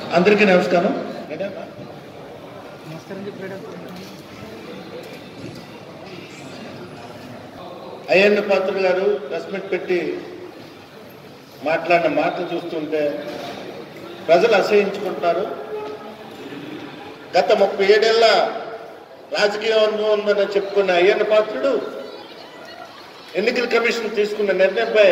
అందరికీ నమస్కారం. అయ్యన్న పాత్ర గారు ప్రెస్ మీట్ పెట్టి మాట్లాడిన మాటలు చూస్తుంటే ప్రజలు అసహించుకుంటున్నారు. గత 37 ఏళ్ల రాజకీయ అనుభవం ఉందని చెప్పుకున్న అయ్యన్న పాత్రుడు ఎన్నికల కమిషన్ తీసుకున్న నిర్ణయంపై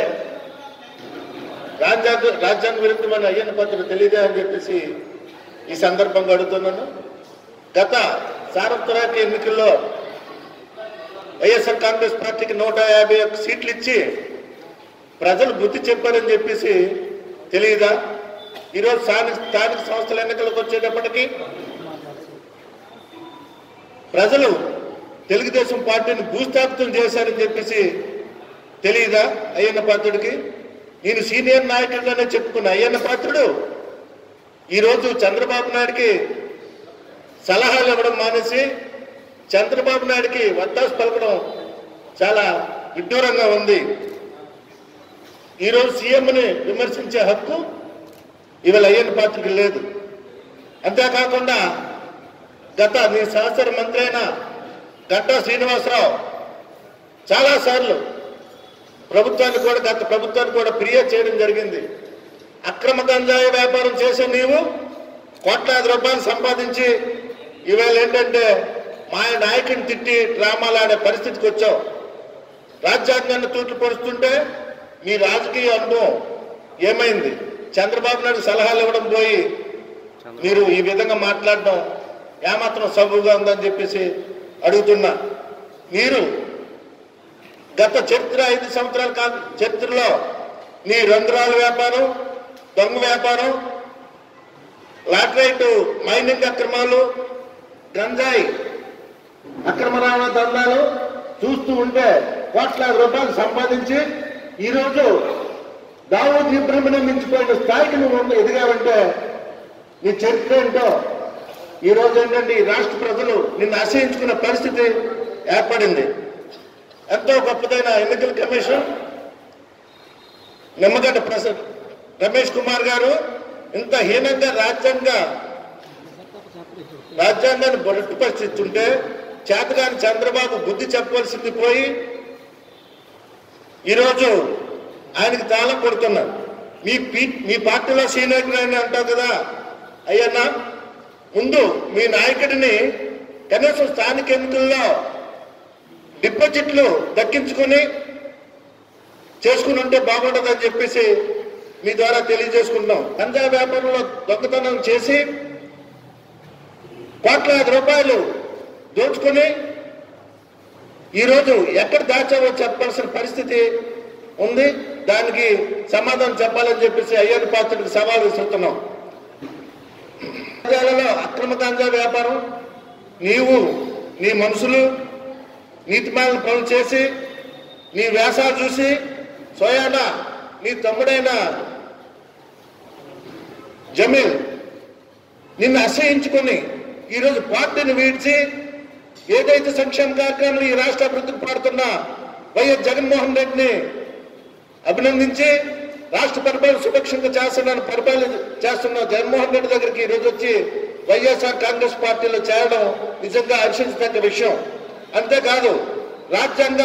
రాజ్యాంగ విరుద్ధమైన అయ్యన్న పాత్రుడు తెలియదే అని చెప్పేసి ఈ సందర్భంగా అడుగుతున్నాను. గత సార్వత్రిక ఎన్నికల్లో వైఎస్ఆర్ కాంగ్రెస్ పార్టీకి 151 సీట్లు ఇచ్చి ప్రజలు బుద్ధి చెప్పారని చెప్పేసి తెలియదా? ఈరోజు స్థానిక సంస్థల ఎన్నికలకు వచ్చేటప్పటికీ ప్రజలు తెలుగుదేశం పార్టీని భూస్థాపితం చేశారని చెప్పేసి తెలియదా అయ్యన్న పాత్రుడికి? నేను సీనియర్ నాయకుడిగానే చెప్పుకున్న అయ్యన్న పాత్రుడు ఈరోజు చంద్రబాబు నాయుడికి సలహాలు ఇవ్వడం మానేసి చంద్రబాబు నాయుడికి వత్తాసు పలకడం చాలా విడ్డూరంగా ఉంది. ఈరోజు సీఎంని విమర్శించే హక్కు ఇవాళ అయ్యన్న పాత్రుడికి లేదు. అంతేకాకుండా నీ సహచర మంత్రి అయిన గంటా శ్రీనివాసరావు చాలాసార్లు గత ప్రభుత్వానికి కూడా ఫిర్యాదు చేయడం జరిగింది. అక్రమ గంజాయి వ్యాపారం చేసే నీవు కోట్లాది రూపాయలు సంపాదించి ఇవాళ ఏంటంటే మా నాయకుని తిట్టి డ్రామాలు ఆడే పరిస్థితికి వచ్చావు. రాజ్యాంగాన్ని తూట్లు పరుస్తుంటే మీ రాజకీయ అనుభవం ఏమైంది? చంద్రబాబు నాయుడు సలహాలు ఇవ్వడం పోయి మీరు ఈ విధంగా మాట్లాడడం ఏమాత్రం సబుగా ఉందని చెప్పేసి అడుగుతున్నా. మీరు గత చరిత్ర 5 సంవత్సరాల చరిత్రలో నీ రంధ్రాల వ్యాపారం, దొంగ వ్యాపారం, లాటరైట్ మైనింగ్ అక్రమాలు, గంజాయి అక్రమ రవాణా దందాలు చూస్తూ ఉంటే కోట్లాది రూపాయలు సంపాదించి ఈరోజు దావూద్ ఇబ్రహీంని మించిపోయిన స్థాయికి నువ్వు ఎదిగావంటే నీ చరిత్ర ఏంటో ఈరోజు ఏంటంటే ఈ రాష్ట్ర ప్రజలు నిన్ను అసహించుకున్న పరిస్థితి ఏర్పడింది. ఎంతో గొప్పదైన ఎన్నికల కమిషన్ నిమ్మగడ్డ రమేష్ కుమార్ గారు ఇంత హీనంగా రాజ్యాంగాన్ని బొరట్టు పరిస్థితుంటే చేతగాని చంద్రబాబు బుద్ధి చెప్పవలసింది పోయి ఈరోజు ఆయనకి తాళం కొడుతున్నారు. మీ పార్టీలో సీనియర్ నాయకుడు అంటావు కదా అయ్యన్నా, ముందు మీ నాయకుడిని కనీసం స్థానిక ఎన్నికల్లో డిపాజిట్లు దక్కించుకొని చేసుకుని ఉంటే బాగుంటుందని చెప్పేసి మీ ద్వారా తెలియజేసుకుంటున్నాం. గంజాయి వ్యాపారంలో దొంగతనం చేసి కోట్లాది రూపాయలు దోచుకొని ఈరోజు ఎక్కడ దాచావో చెప్పాల్సిన పరిస్థితి ఉంది. దానికి సమాధానం చెప్పాలని చెప్పేసి అయ్యన్న పాత్రుడికి సవాల్ విసురుతున్నాం. అక్రమ గంజాయి వ్యాపారం నీవు నీ మనుషులు నీతిమాలను పనులు చేసి నీ వేషాలు చూసి సోయానా నీ తమ్ముడైన జమీల్ నిన్ను అసహించుకొని ఈరోజు పార్టీని వీడ్చి ఏదైతే సంక్షేమ కార్యక్రమాలు ఈ రాష్ట్ర అభివృద్ధికి పాడుతున్న వైఎస్ జగన్మోహన్ రెడ్డిని అభినందించి రాష్ట్ర పరిపాలన సురక్షంగా పరిపాలన చేస్తున్న జగన్మోహన్ రెడ్డి దగ్గరికి ఈరోజు వచ్చి వైఎస్ఆర్ కాంగ్రెస్ పార్టీలో చేరడం నిజంగా హర్షించదగ్గ విషయం. అంతేకాదు రాజ్యాంగ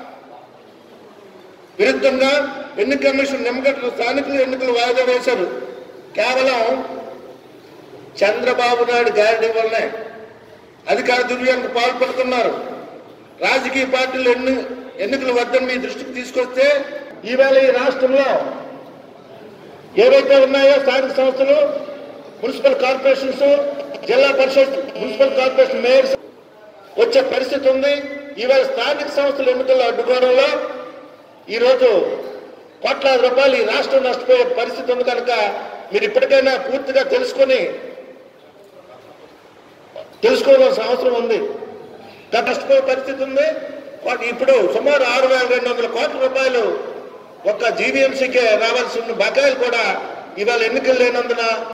విరుద్ధంగా ఎన్నికల కమిషన్ నిమ్మగడ్డ స్థానికులు ఎన్నికలు వాయిదా వేశారు. కేవలం చంద్రబాబు నాయుడు గ్యారెంటీ వల్లనే అధికార దుర్వ్యానికి పాల్పడుతున్నారు. రాజకీయ పార్టీలు ఎన్నికల వద్దని మీ దృష్టికి తీసుకొస్తే ఈవేళ ఈ రాష్ట్రంలో ఏవైతే ఉన్నాయో స్థానిక సంస్థలు, మున్సిపల్ కార్పొరేషన్స్, జిల్లా పరిషత్, మున్సిపల్ కార్పొరేషన్ మేయర్స్ వచ్చే పరిస్థితి ఉంది. ఈవేళ స్థానిక సంస్థల ఎన్నికల్లో అడ్డుకోవడంలో ఈరోజు కోట్లాది రూపాయలు ఈ రాష్ట్రం నష్టపోయే పరిస్థితి ఉంది. కనుక మీరు ఇప్పటికైనా పూర్తిగా తెలుసుకోవాల్సిన అవసరం ఉంది. నష్టపోయే పరిస్థితి ఉంది. ఇప్పుడు సుమారు 6,200 కోట్ల రూపాయలు ఒక్క జీవీఎంసీకే రావాల్సిన బకాయిలు కూడా ఇవాళ ఎన్నికలు లేనందున